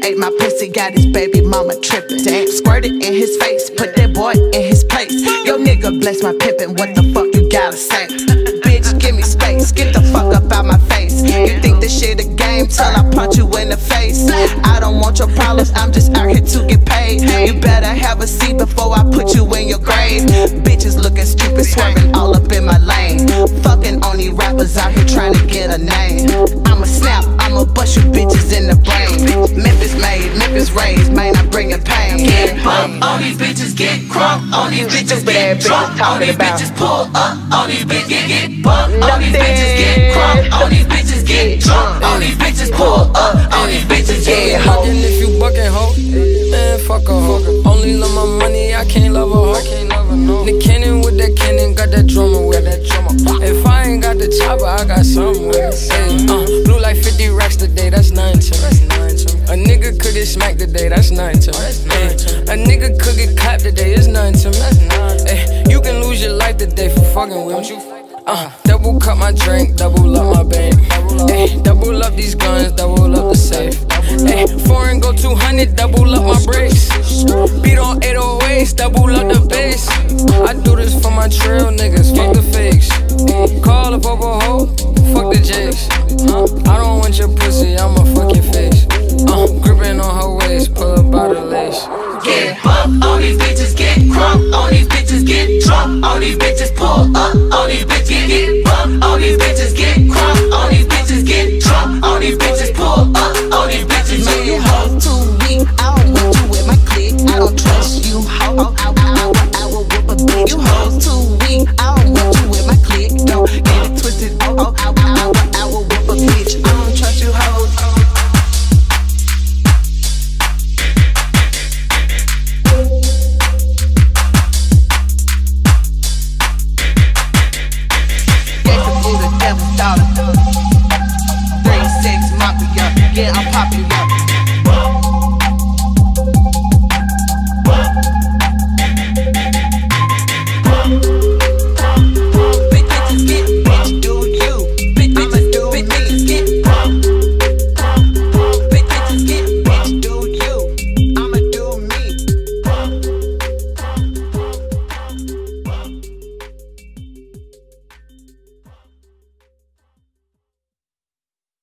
ate my pussy, got his baby mama trippin'. Squirted in his face, put that boy in his place. Yo nigga bless my pimpin', what the fuck you gotta say? Bitch, give me space, get the fuck up out my face. You think this shit a game till I punch you in the face? I don't want your problems, I'm just out here to get paid. You better have a seat before I put you in your grave. Bitches looking stupid, swerving all up in my lane. Fucking on these rappers out here trying to get a name. I'ma snap, I'ma bust you bitches in the brain. Memphis made, Memphis raised, man, I bring it pain. Get bumped on these bitches, get crunk on these bitches, get drunk on these bitches, pull up on these bitches, get bumped on these bitches, get crunk on these bitches, get drunk on these bitches, pull up on these bitches, yeah. Buckin' if you buckin', ho, man, fuck a hoe. Only love my money, I can't love a hoe. Nick Cannon with that cannon, got that drummer with it. If I ain't got the chopper, I got something with it. Blue like 50 racks today, that's 9 to me. A nigga could get smacked today, that's 9 to me. A nigga could get clapped today, it's 9 to me. You can lose your life today for fucking with me. Double cut my drink, double up my bank. Double up these guns, double up the safe. Foreign go 200, double up my brakes. Beat on 808s, double up the bass. I do this for my trail niggas, fuck the fakes. Call up over hoe, fuck the jakes. I don't want your pussy, I'ma fuck your face. Gripping on her waist, pull up out the lace. Get bumped on these bitches, get crunk on these bitches, get drunk on these bitches, pull up on these bitches, get bumped on these bitches, get crunk on these bitches, get drunk on these bitches, pull up on these bitches. Man, you hoes too weak, I don't want you with my clique. I don't trust you, ho, I will whoop a bitch. You hoes too weak, I don't want you with my clique. Don't get it twisted, I will whoop a bitch. I don't trust you hoes. Yeah, I'm popping up.